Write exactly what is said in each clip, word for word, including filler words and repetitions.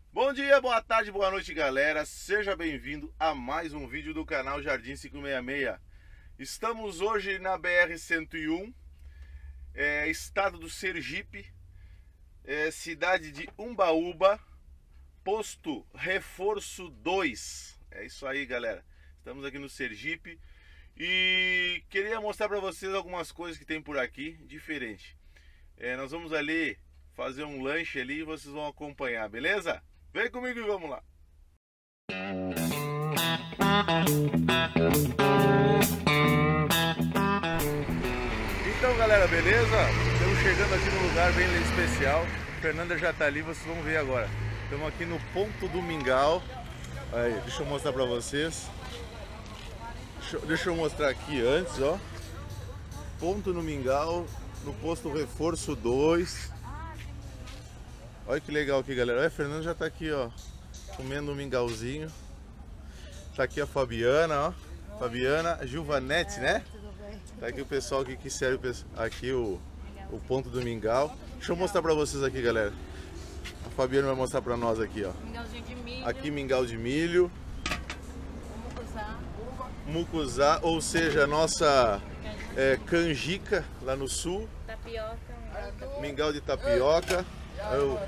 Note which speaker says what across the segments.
Speaker 1: Bom dia, boa tarde, boa noite, galera. Seja bem-vindo a mais um vídeo do canal Jardim quinhentos e sessenta e seis. Estamos hoje na B R cento e um, é, estado do Sergipe, é, cidade de Umbaúba, posto Reforço dois. É isso aí, galera. Estamos aqui no Sergipe e queria mostrar para vocês algumas coisas que tem por aqui diferente. É, nós vamos ali fazer um lanche ali e vocês vão acompanhar, beleza? Vem comigo e vamos lá. Então, galera, beleza? Estamos chegando aqui num lugar bem especial. A Fernanda já tá ali, vocês vão ver agora. Estamos aqui no Ponto do Mingau. Aí, deixa eu mostrar pra vocês. Deixa, deixa eu mostrar aqui antes, ó. Ponto no Mingau, no posto Reforço dois. Olha que legal aqui, galera. Olha, a Fernanda já tá aqui, ó, comendo um mingauzinho. Tá aqui a Fabiana, ó. Fabiana, a Gilvanete, né?
Speaker 2: Tudo bem.
Speaker 1: Tá aqui o pessoal que, que serve aqui o, o ponto do mingau. Deixa eu mostrar pra vocês aqui, galera. A Fabiana vai mostrar pra nós aqui, ó.
Speaker 2: Mingauzinho de milho.
Speaker 1: Aqui mingau de milho.
Speaker 2: Mucuzá.
Speaker 1: Mucuzá, ou seja, a nossa é, canjica lá no sul.
Speaker 2: Tapioca.
Speaker 1: Mingau de tapioca. Eu...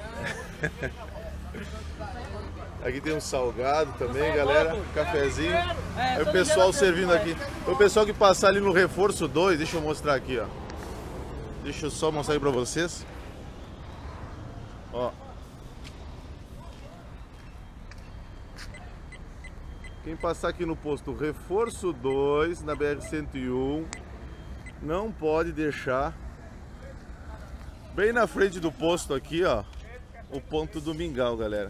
Speaker 1: Aqui tem um salgado também, galera. Cafezinho. Aí o pessoal servindo aqui. O pessoal que passar ali no Reforço dois, deixa eu mostrar aqui, ó. Deixa eu só mostrar aí pra vocês. Ó. Quem passar aqui no posto Reforço dois, na B R cento e um, não pode deixar. Bem na frente do posto aqui, ó, o ponto do mingau, galera.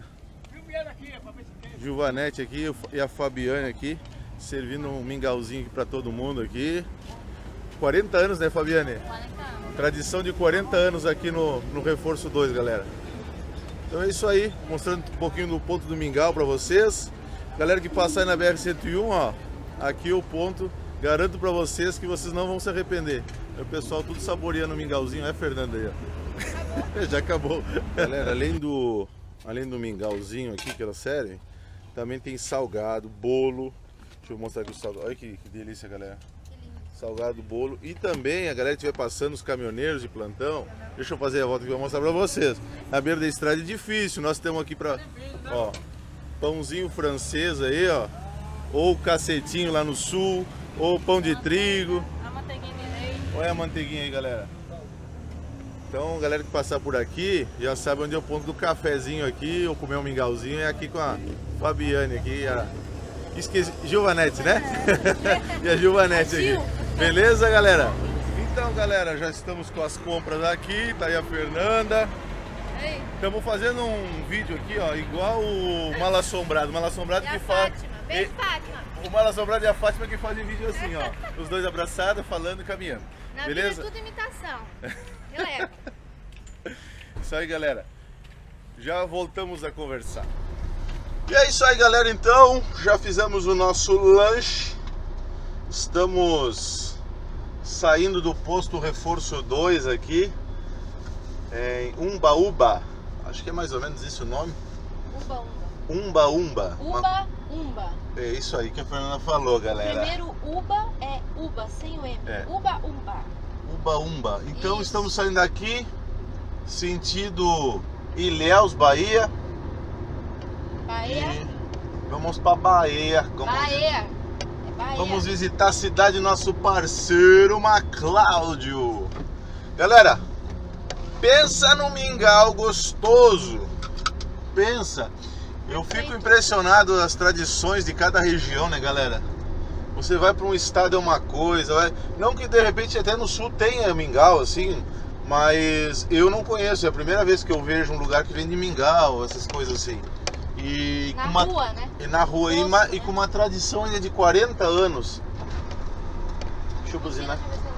Speaker 1: Gilvanete aqui e a Fabiane aqui, servindo um mingauzinho aqui pra todo mundo aqui. quarenta anos, né, Fabiane?
Speaker 2: quarenta anos.
Speaker 1: Tradição de quarenta anos aqui no, no Reforço dois, galera. Então é isso aí, mostrando um pouquinho do ponto do mingau pra vocês. Galera que passar aí na B R cento e um, ó, aqui o ponto, garanto pra vocês que vocês não vão se arrepender. O pessoal tudo saboreando o mingauzinho, é, Fernanda aí, ó. Já acabou. Galera, além do, além do mingauzinho aqui que elas servem, também tem salgado, bolo. Deixa eu mostrar aqui o salgado. Olha que, que delícia, galera. Salgado, bolo. E também a galera que estiver passando, os caminhoneiros de plantão. Deixa eu fazer a volta aqui e vou mostrar pra vocês. Na beira da estrada é difícil. Nós temos aqui pra... Ó, pãozinho francês aí, ó. Ou cacetinho lá no sul. Ou pão de trigo.
Speaker 2: A manteiguinha de leite.
Speaker 1: Olha a manteiguinha aí, galera. Então, galera que passar por aqui, já sabe onde é o ponto do cafezinho aqui, ou comer um mingauzinho, é aqui com a Fabiane aqui, a... Esqueci, Gilvanete, né? E a Gilvanete aqui. Beleza, galera? Então, galera, já estamos com as compras aqui, tá aí a Fernanda. Estamos fazendo um vídeo aqui, ó, igual o Mal Assombrado. O Mal Assombrado que faz...
Speaker 2: Bem Fátima.
Speaker 1: O Mal Assombrado e a Fátima que fazem vídeo assim, ó. Os dois abraçados, falando e caminhando.
Speaker 2: Na
Speaker 1: beleza?
Speaker 2: vida é tudo imitação. Releva.
Speaker 1: Isso aí, galera. Já voltamos a conversar. E é isso aí, galera. Então, já fizemos o nosso lanche. Estamos saindo do posto Reforço dois aqui, em Umbaúba. Acho que é mais ou menos esse o nome.
Speaker 2: Umba, umba.
Speaker 1: Umbaúba.
Speaker 2: Uba, umba.
Speaker 1: É isso aí que a Fernanda falou, galera.
Speaker 2: Primeiro uba é uba, sem o M.
Speaker 1: É.
Speaker 2: Uba, umba.
Speaker 1: Umbaúba. Então,
Speaker 2: Isso.
Speaker 1: estamos saindo daqui, sentido Ilhéus, Bahia.
Speaker 2: Bahia.
Speaker 1: E vamos para Bahia. Vamos,
Speaker 2: Bahia. É Bahia.
Speaker 1: vamos visitar a cidade do nosso parceiro Macláudio. Galera, pensa num mingau gostoso. Pensa. Eu fico impressionado das tradições de cada região, né, galera? Você vai para um estado é uma coisa, vai... não que de repente até no sul tenha mingau assim, mas eu não conheço. É a primeira vez que eu vejo um lugar que vende mingau, essas coisas assim. E
Speaker 2: Na
Speaker 1: com uma...
Speaker 2: rua, né?
Speaker 1: E na rua, e,
Speaker 2: Posto,
Speaker 1: uma...
Speaker 2: né?
Speaker 1: e com uma tradição ainda de quarenta anos. Deixa eu buzinar.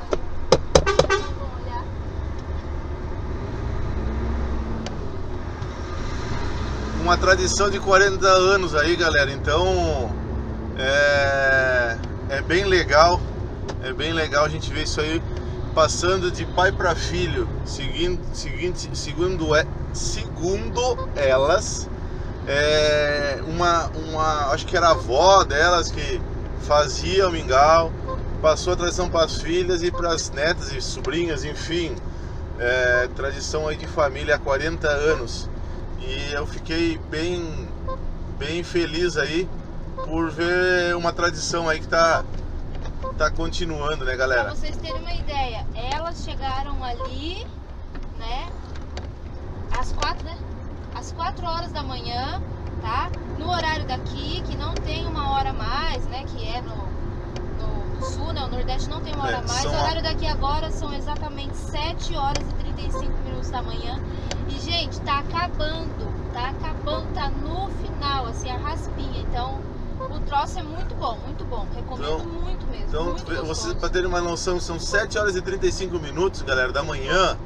Speaker 1: Uma tradição de quarenta anos aí, galera. Então é, é bem legal. É bem legal a gente ver isso aí passando de pai para filho, seguindo, seguinte, segundo, é, segundo elas, é, uma, uma, acho que era a avó delas que fazia o mingau, passou a tradição para as filhas e para as netas e sobrinhas, enfim, é, tradição aí de família há quarenta anos. E eu fiquei bem, bem feliz aí por ver uma tradição aí que tá, tá continuando, né, galera?
Speaker 2: Pra vocês terem uma ideia, elas chegaram ali, né, às quatro, né? Às quatro horas da manhã, tá? No horário daqui, que não tem uma hora a mais, né? Que é no, no, no sul, né? O Nordeste não tem uma hora a
Speaker 1: É,
Speaker 2: mais.
Speaker 1: são-
Speaker 2: O horário daqui agora são exatamente sete horas e trinta e cinco minutos da manhã. E, gente, tá acabando, tá acabando, tá no final, assim, a raspinha. Então, o troço é muito bom, muito bom. Recomendo
Speaker 1: Então-
Speaker 2: muito mesmo.
Speaker 1: Então,
Speaker 2: muito
Speaker 1: vocês,
Speaker 2: gostoso.
Speaker 1: para terem uma noção, são sete horas e trinta e cinco minutos, galera, da manhã.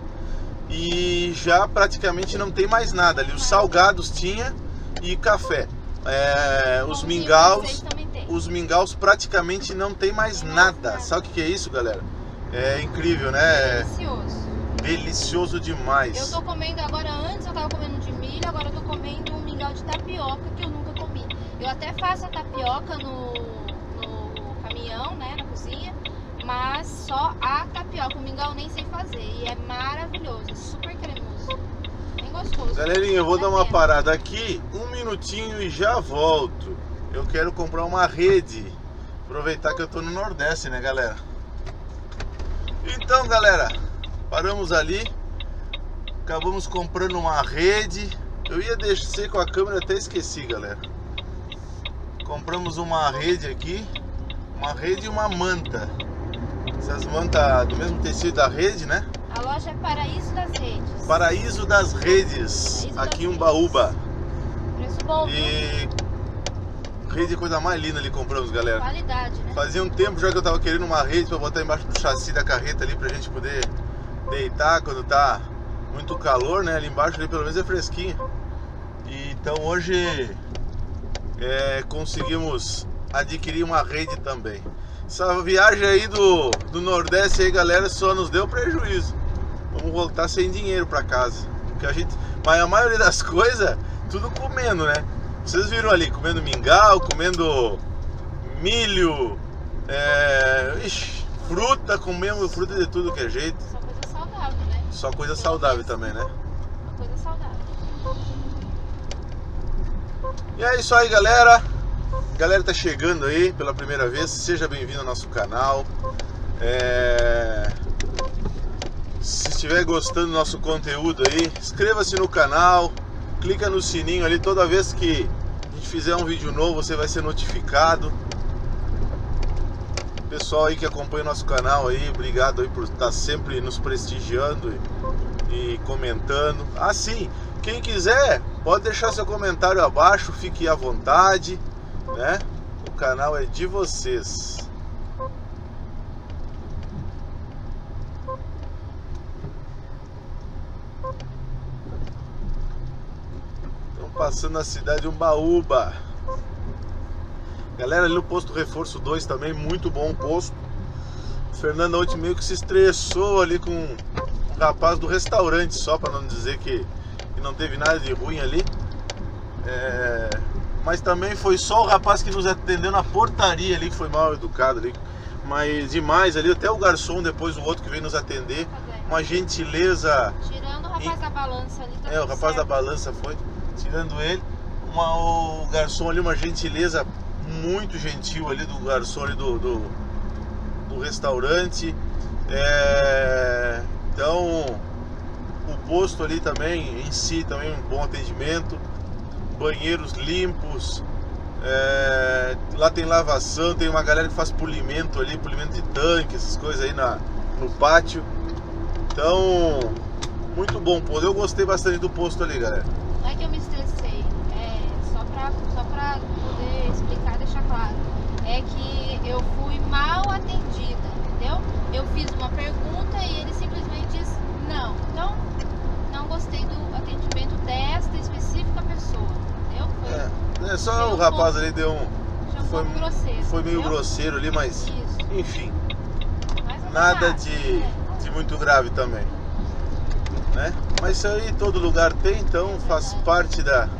Speaker 1: E já praticamente não tem mais nada ali. Os salgados tinha e café. É, os
Speaker 2: Pãozinho
Speaker 1: mingaus,
Speaker 2: francês também tem.
Speaker 1: os mingaus praticamente não tem mais
Speaker 2: Tem mais
Speaker 1: nada.
Speaker 2: nada.
Speaker 1: Sabe o que que é isso, galera? É incrível, né?
Speaker 2: Delicioso.
Speaker 1: É delicioso demais.
Speaker 2: Eu tô comendo agora, antes eu tava comendo de milho, agora eu tô comendo um mingau de tapioca que eu nunca comi. Eu até faço a tapioca no, no caminhão, né, na cozinha, mas só a tapioca, o mingau eu nem sei fazer. E é maravilhoso, é super cremoso, bem gostoso.
Speaker 1: Galerinha, eu vou
Speaker 2: Vale
Speaker 1: dar
Speaker 2: a
Speaker 1: uma
Speaker 2: pena.
Speaker 1: parada aqui, um minutinho e já volto. Eu quero comprar uma rede. Aproveitar que eu tô no Nordeste, né, galera? Então, galera, paramos ali. Acabamos comprando uma rede. Eu ia descer com a câmera, até esqueci, galera. Compramos uma rede aqui. Uma rede e uma manta. Essas mantas do mesmo tecido da rede, né?
Speaker 2: A loja é Paraíso das Redes.
Speaker 1: Paraíso das Redes,
Speaker 2: Paraíso
Speaker 1: aqui em
Speaker 2: das
Speaker 1: Umbaúba.
Speaker 2: Preço bom, viu?
Speaker 1: E rede é a coisa mais linda ali compramos, galera.
Speaker 2: Qualidade, né?
Speaker 1: Fazia um tempo já que eu tava querendo uma rede pra botar embaixo do chassi da carreta ali, pra gente poder deitar quando tá muito calor, né? Ali embaixo ali pelo menos é fresquinho. E então hoje é, conseguimos adquirir uma rede também. Essa viagem aí do, do Nordeste aí, galera, só nos deu prejuízo. Vamos voltar sem dinheiro pra casa. Porque a gente, mas a maioria das coisas, tudo comendo, né? Vocês viram ali, comendo mingau, comendo milho, é, ixi, fruta, comemos fruta de tudo que é jeito.
Speaker 2: Só coisa saudável, né?
Speaker 1: Só coisa saudável também, né?
Speaker 2: Uma coisa saudável.
Speaker 1: E é isso aí, galera. Galera tá chegando aí pela primeira vez, seja bem-vindo ao nosso canal. É... Se estiver gostando do nosso conteúdo aí, inscreva-se no canal, clica no sininho ali, toda vez que a gente fizer um vídeo novo você vai ser notificado. Pessoal aí que acompanha o nosso canal aí, obrigado aí por estar sempre nos prestigiando e, e comentando. Ah, sim, quem quiser pode deixar seu comentário abaixo, fique à vontade, né? O canal é de vocês. Estamos passando na cidade de Umbaúba. Galera, ali no posto Reforço dois também, muito bom o posto. O Fernando ontem meio que se estressou ali com o rapaz do restaurante, só para não dizer que, que não teve nada de ruim ali. É... Mas também foi só o rapaz que nos atendeu na portaria ali, que foi mal educado ali. Mas demais ali, até o garçom, depois o outro que veio nos atender. Uma gentileza.
Speaker 2: Tirando o rapaz
Speaker 1: E-
Speaker 2: da balança ali, tá
Speaker 1: É, o
Speaker 2: tudo
Speaker 1: rapaz da
Speaker 2: certo.
Speaker 1: balança foi, tirando ele. Uma, o garçom ali, uma gentileza muito gentil ali do garçom ali do, do, do restaurante. É, então, o posto ali também, em si, também um bom atendimento. Banheiros limpos. É, lá tem lavação, tem uma galera que faz polimento ali, polimento de tanque, essas coisas aí na, no pátio. Então, muito bom posto. Eu gostei bastante do posto ali, galera.
Speaker 2: Não é que eu me estressei, é só pra, só pra poder explicar, deixar claro. É que eu fui mal atendida, entendeu? Eu fiz uma pergunta e ele simplesmente diz não. Então, não gostei do atendimento desta específica pessoa, entendeu? Foi,
Speaker 1: É, é só
Speaker 2: Foi
Speaker 1: o
Speaker 2: um
Speaker 1: rapaz
Speaker 2: pouco-
Speaker 1: ali deu um.
Speaker 2: foi um
Speaker 1: Foi,
Speaker 2: pouco grosseiro.
Speaker 1: foi meio
Speaker 2: entendeu?
Speaker 1: grosseiro ali, mas
Speaker 2: Isso.
Speaker 1: enfim,
Speaker 2: Mas não
Speaker 1: nada
Speaker 2: é
Speaker 1: de,
Speaker 2: né?
Speaker 1: de muito grave também, né? Mas isso aí todo lugar tem, então faz parte da,
Speaker 2: Faz parte.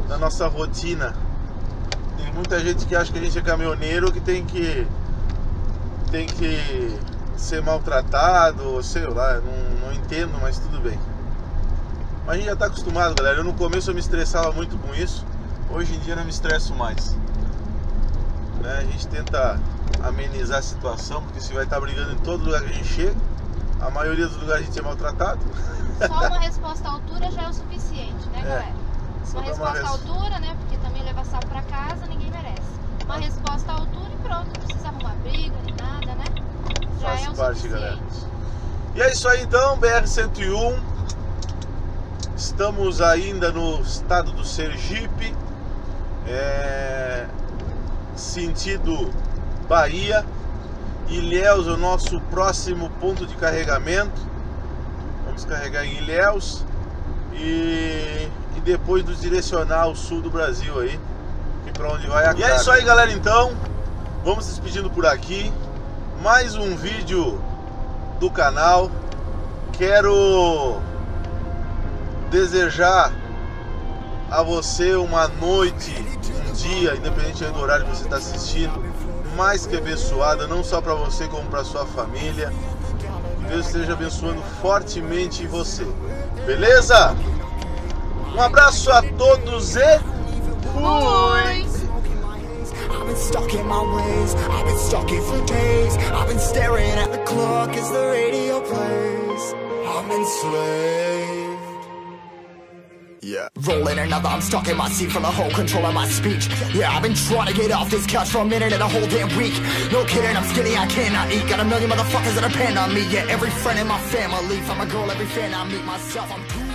Speaker 1: da nossa rotina. Tem muita gente que acha que a gente é caminhoneiro, que tem que tem que ser maltratado, sei lá, não, não entendo, mas tudo bem. Mas a gente já tá acostumado, galera. Eu no começo eu me estressava muito com isso. Hoje em dia eu não me estresso mais, né? A gente tenta amenizar a situação, porque se vai estar brigando em todo lugar que a gente chega, a maioria dos lugares a gente é maltratado.
Speaker 2: Só uma resposta à altura já é o suficiente, né, galera?
Speaker 1: É,
Speaker 2: uma resposta uma res... à altura, né? Porque também levar sal pra casa ninguém merece. Uma resposta à altura e pronto, não precisa arrumar briga nem nada, né? Já Faz é o parte, suficiente. Galera.
Speaker 1: E é isso aí então, B R cento e um. Estamos ainda no estado do Sergipe, é... sentido Bahia. Ilhéus é o nosso próximo ponto de carregamento. Vamos carregar em Ilhéus e, e depois nos direcionar ao sul do Brasil aí, que para onde vai a carga. E é isso aí, galera, então vamos despedindo por aqui. Mais um vídeo do canal. Quero desejar a você uma noite, um dia, independente do horário que você está assistindo, mais que abençoada, não só para você como para sua família. Que Deus esteja abençoando fortemente você. Beleza? Um abraço a todos e fui!
Speaker 3: I've been stuck in my ways, I've been stuck here for days. I've been staring at the clock as the radio plays. I'm enslaved. Yeah. Rolling another, I'm stuck in my seat from the whole control of my speech. Yeah, I've been trying to get off this couch for a minute and a whole damn week. No kidding, I'm skinny, I cannot eat. Got a million motherfuckers that depend on me. Yeah, every friend in my family, from a girl, every fan I meet myself, I'm too